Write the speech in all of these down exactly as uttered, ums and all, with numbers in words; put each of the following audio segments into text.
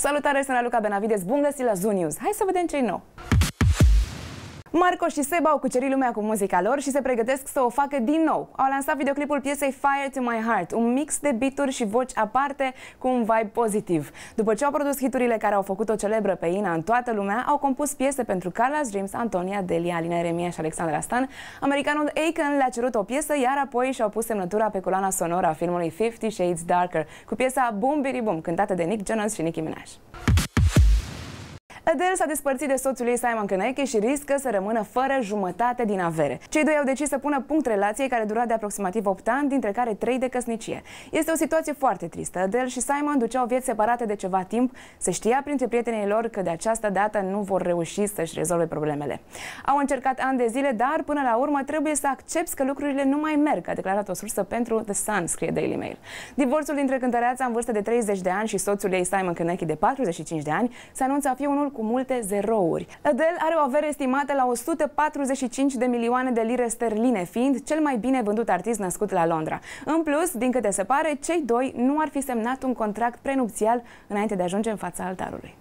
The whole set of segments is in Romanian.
Salutare, sunt Luca Benavides, bun găsit la Zoo News. Hai să vedem ce-i nou. Marco și Seba au cucerit lumea cu muzica lor și se pregătesc să o facă din nou. Au lansat videoclipul piesei Fire to My Heart, un mix de beat-uri și voci aparte cu un vibe pozitiv. După ce au produs hiturile care au făcut-o celebră pe Ina în toată lumea, au compus piese pentru Carla's Dreams, Antonia, Delia, Alina Eremia și Alexandra Stan. Americanul Akon le-a cerut o piesă, iar apoi și-au pus semnătura pe coloana sonoră a filmului Fifty Shades Darker, cu piesa Boom Bidi Boom, cântată de Nick Jonas și Nicki Minaj. Adele s-a despărțit de soțul ei Simon Konecki și riscă să rămână fără jumătate din avere. Cei doi au decis să pună punct relației care dura de aproximativ opt ani, dintre care trei de căsnicie. Este o situație foarte tristă. Adele și Simon duceau vieți separate de ceva timp. Se știa printre prietenii lor că de această dată nu vor reuși să-și rezolve problemele. Au încercat ani de zile, dar până la urmă trebuie să accepți că lucrurile nu mai merg, a declarat o sursă pentru The Sun, scrie Daily Mail. Divorțul dintre cântăreața în vârstă de treizeci de ani și soțul ei Simon Konecki de patruzeci și cinci de ani se anunță a fi unul cu multe zerouri. Adele are o avere estimată la o sută patruzeci și cinci de milioane de lire sterline, fiind cel mai bine vândut artist născut la Londra. În plus, din câte se pare, cei doi nu ar fi semnat un contract prenupțial înainte de a ajunge în fața altarului.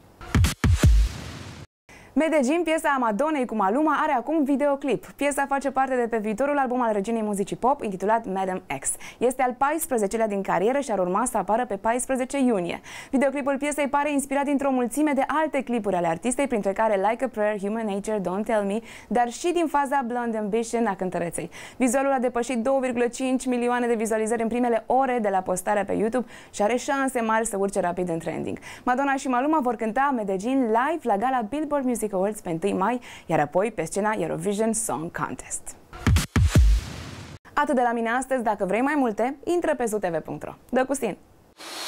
Medellin, piesa Madonnei cu Maluma, are acum videoclip. Piesa face parte de pe viitorul album al reginei muzicii pop, intitulat Madam X. Este al paisprezecelea din carieră și ar urma să apară pe paisprezece iunie. Videoclipul piesei pare inspirat dintr-o mulțime de alte clipuri ale artistei, printre care Like a Prayer, Human Nature, Don't Tell Me, dar și din faza Blonde Ambition a cântăreței. Vizualul a depășit două virgulă cinci milioane de vizualizări în primele ore de la postarea pe YouTube și are șanse mari să urce rapid în trending. Madonna și Maluma vor cânta Medellin live la gala Billboard Music Awards pe întâi mai, iar apoi pe scena Eurovision Song Contest. Atât de la mine astăzi. Dacă vrei mai multe, intră pe zoo t v punct ro. Dă cu stin!